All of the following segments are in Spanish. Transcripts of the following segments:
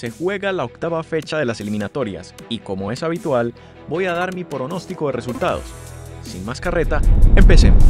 se juega la octava fecha de las eliminatorias y, como es habitual, voy a dar mi pronóstico de resultados. Sin más carreta, empecemos.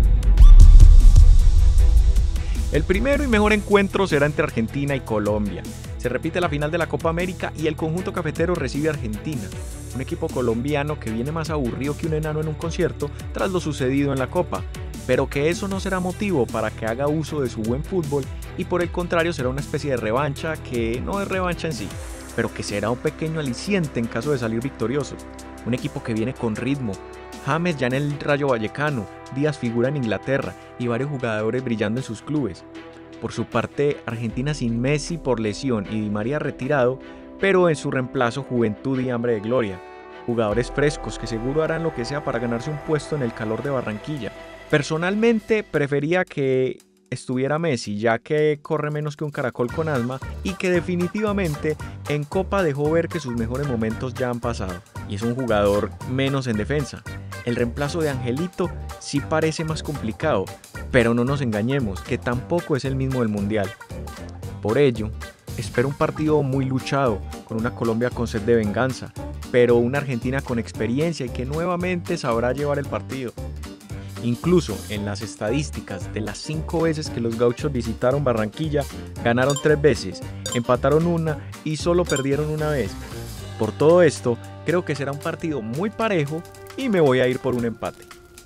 El primero y mejor encuentro será entre Argentina y Colombia. Se repite la final de la Copa América y el conjunto cafetero recibe a Argentina, un equipo colombiano que viene más aburrido que un enano en un concierto tras lo sucedido en la Copa, pero que eso no será motivo para que haga uso de su buen fútbol y por el contrario será una especie de revancha que no es revancha en sí, pero que será un pequeño aliciente en caso de salir victorioso. Un equipo que viene con ritmo, James ya en el Rayo Vallecano, Díaz figura en Inglaterra y varios jugadores brillando en sus clubes. Por su parte, Argentina sin Messi por lesión y Di María retirado, pero en su reemplazo juventud y hambre de gloria. Jugadores frescos que seguro harán lo que sea para ganarse un puesto en el calor de Barranquilla. Personalmente prefería que estuviera Messi, ya que corre menos que un caracol con asma y que definitivamente en Copa dejó ver que sus mejores momentos ya han pasado y es un jugador menos en defensa. El reemplazo de Angelito sí parece más complicado, pero no nos engañemos, que tampoco es el mismo del Mundial. Por ello, espero un partido muy luchado, con una Colombia con sed de venganza, pero una Argentina con experiencia y que nuevamente sabrá llevar el partido. Incluso en las estadísticas, de las 5 veces que los gauchos visitaron Barranquilla, ganaron 3 veces, empataron una y solo perdieron una vez. Por todo esto, creo que será un partido muy parejo y me voy a ir por un empate.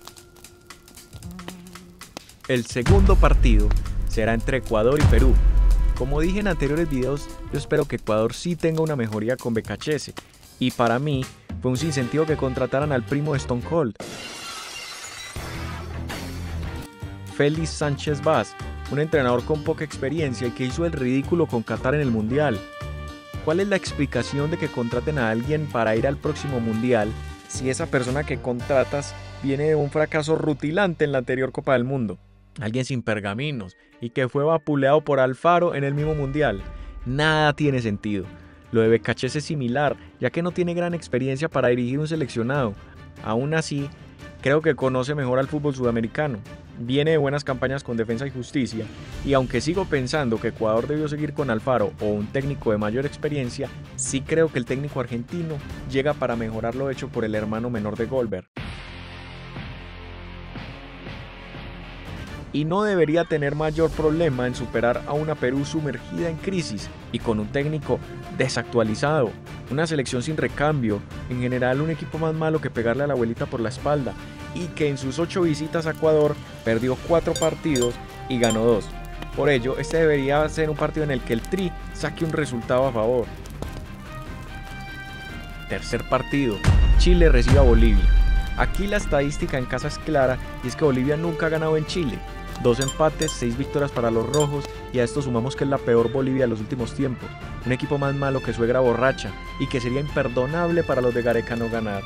El segundo partido será entre Ecuador y Perú. Como dije en anteriores videos, yo espero que Ecuador sí tenga una mejoría con Becachese, y para mí fue un sinsentido que contrataran al primo de Stone Cold, Félix Sánchez Vaz, un entrenador con poca experiencia y que hizo el ridículo con Qatar en el Mundial. ¿Cuál es la explicación de que contraten a alguien para ir al próximo Mundial si esa persona que contratas viene de un fracaso rutilante en la anterior Copa del Mundo? Alguien sin pergaminos y que fue vapuleado por Alfaro en el mismo Mundial. Nada tiene sentido. Lo de Becachese es similar, ya que no tiene gran experiencia para dirigir un seleccionado. Aún así, creo que conoce mejor al fútbol sudamericano. Viene de buenas campañas con Defensa y Justicia, y aunque sigo pensando que Ecuador debió seguir con Alfaro o un técnico de mayor experiencia, sí creo que el técnico argentino llega para mejorar lo hecho por el hermano menor de Goldberg. Y no debería tener mayor problema en superar a una Perú sumergida en crisis y con un técnico desactualizado, una selección sin recambio, en general un equipo más malo que pegarle a la abuelita por la espalda y que en sus 8 visitas a Ecuador perdió 4 partidos y ganó 2. Por ello, este debería ser un partido en el que el Tri saque un resultado a favor. Tercer partido, Chile recibe a Bolivia. Aquí la estadística en casa es clara y es que Bolivia nunca ha ganado en Chile. 2 empates, 6 victorias para los rojos y a esto sumamos que es la peor Bolivia de los últimos tiempos. Un equipo más malo que suegra borracha y que sería imperdonable para los de Gareca no ganar.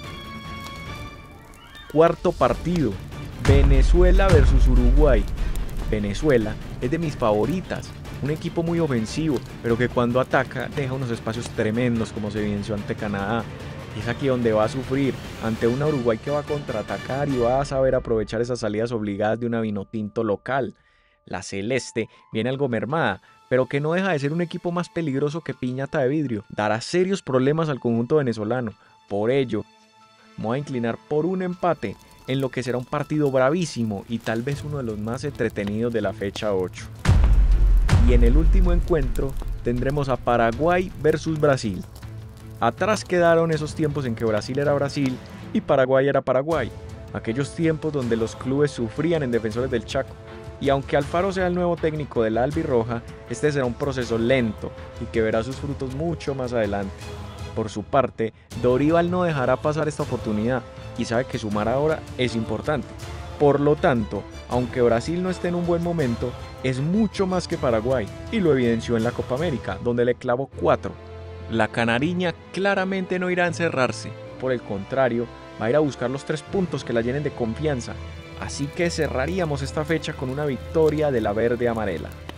Cuarto partido, Venezuela versus Uruguay. Venezuela es de mis favoritas, un equipo muy ofensivo, pero que cuando ataca deja unos espacios tremendos como se evidenció ante Canadá. Es aquí donde va a sufrir, ante una Uruguay que va a contraatacar y va a saber aprovechar esas salidas obligadas de una Vinotinto local. La celeste viene algo mermada, pero que no deja de ser un equipo más peligroso que piñata de vidrio. Dará serios problemas al conjunto venezolano. Por ello, me voy a inclinar por un empate en lo que será un partido bravísimo y tal vez uno de los más entretenidos de la fecha 8. Y en el último encuentro tendremos a Paraguay versus Brasil. Atrás quedaron esos tiempos en que Brasil era Brasil y Paraguay era Paraguay, aquellos tiempos donde los clubes sufrían en Defensores del Chaco. Y aunque Alfaro sea el nuevo técnico de la albirroja, este será un proceso lento y que verá sus frutos mucho más adelante. Por su parte, Dorival no dejará pasar esta oportunidad y sabe que sumar ahora es importante. Por lo tanto, aunque Brasil no esté en un buen momento, es mucho más que Paraguay y lo evidenció en la Copa América, donde le clavó 4. La canariña claramente no irá a encerrarse, por el contrario, va a ir a buscar los 3 puntos que la llenen de confianza, así que cerraríamos esta fecha con una victoria de la verde amarela.